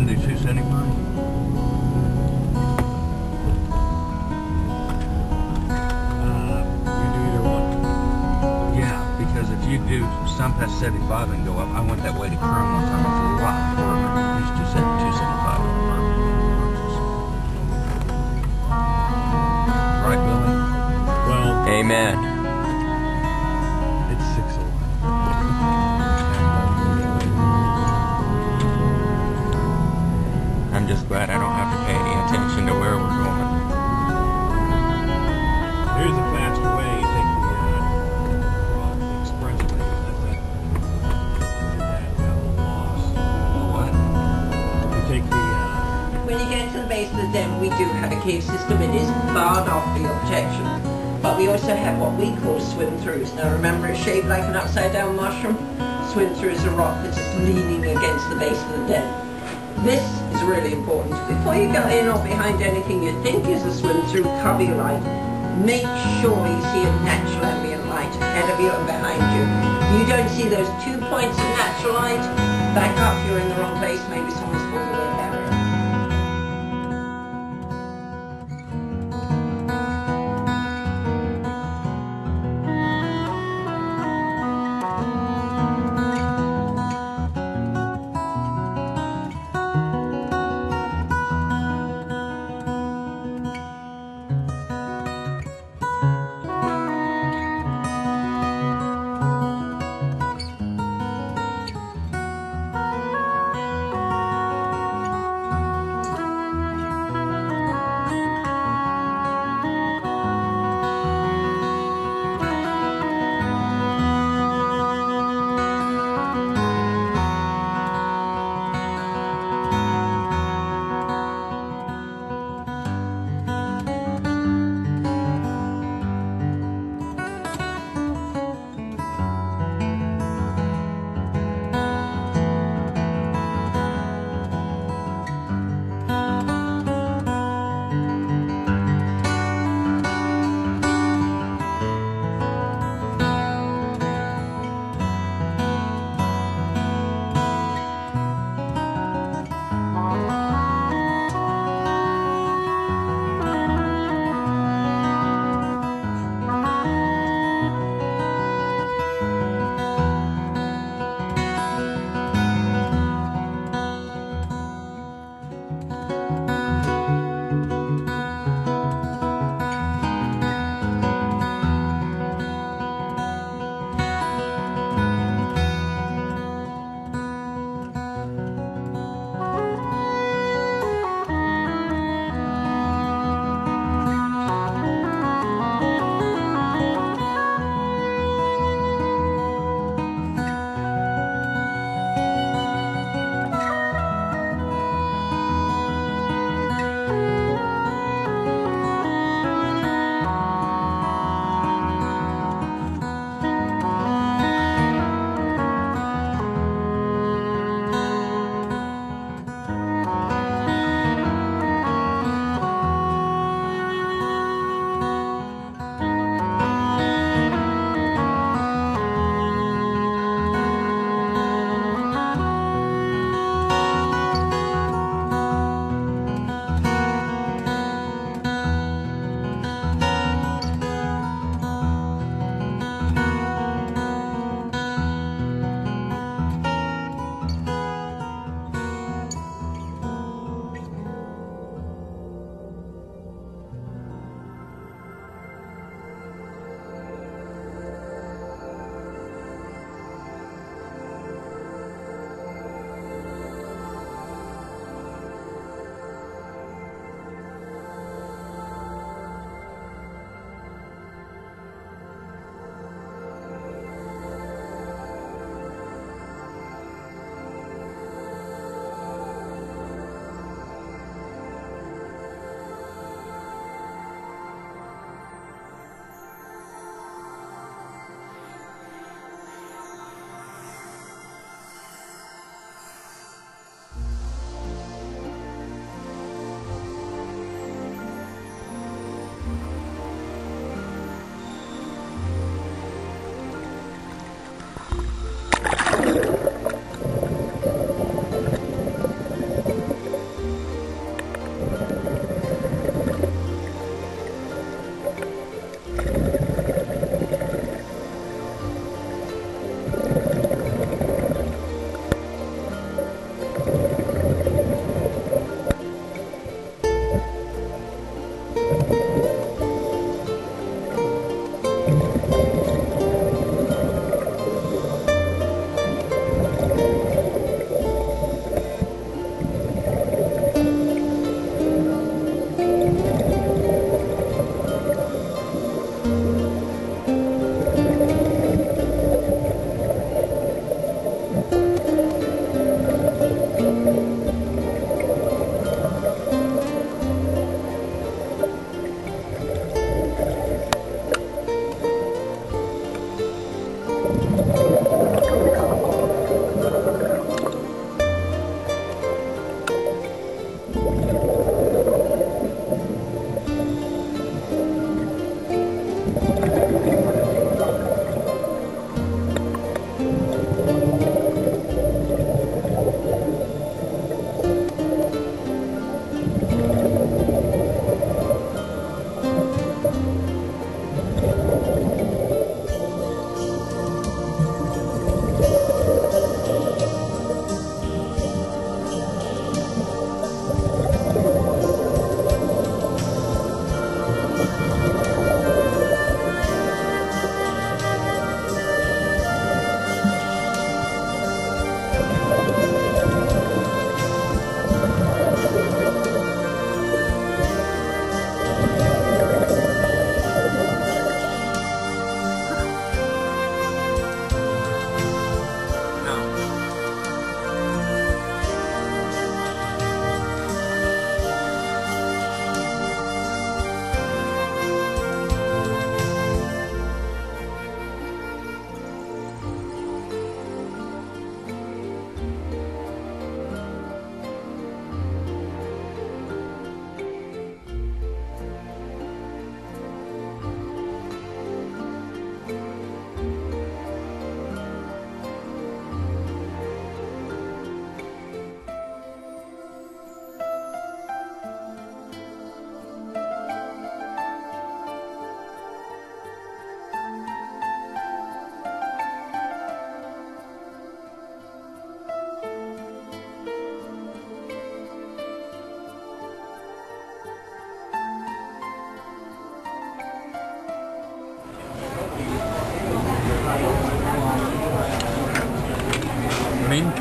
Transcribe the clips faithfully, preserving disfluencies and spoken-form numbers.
and do two seventy-five? Uh, you do either one. Yeah, because if you do some past seventy-five and go up, I went that way to Kern one time. It's a lot further. It's two seventy-five on the right, Billy? Well, Amen. it's six oh one. I'm just glad I don't have to pay any attention to where we're going. Here's a faster way. You take the, uh, well, the expressway. That's that. That uh, loss. What? You take the, uh, When you get to the base of the den, we do have a cave system. It is barred off for your protection. But we also have what we call swim-throughs. Now remember, it's shaped like an upside-down mushroom. Swim-through is a rock that's just leaning against the base of the den. This is really important. Before you go in or behind anything you think is a swim-through, cover your light. Make sure you see a natural ambient light ahead of you and behind you. If you don't see those two points of natural light, back up, you're in the wrong place. Maybe someone's pulled away a barrier.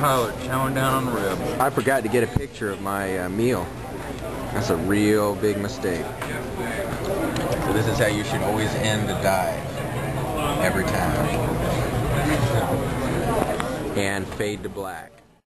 pilot chowing down on the rib. I forgot to get a picture of my uh, meal. That's a real big mistake. So this is how you should always end the dive. Every time. And fade to black.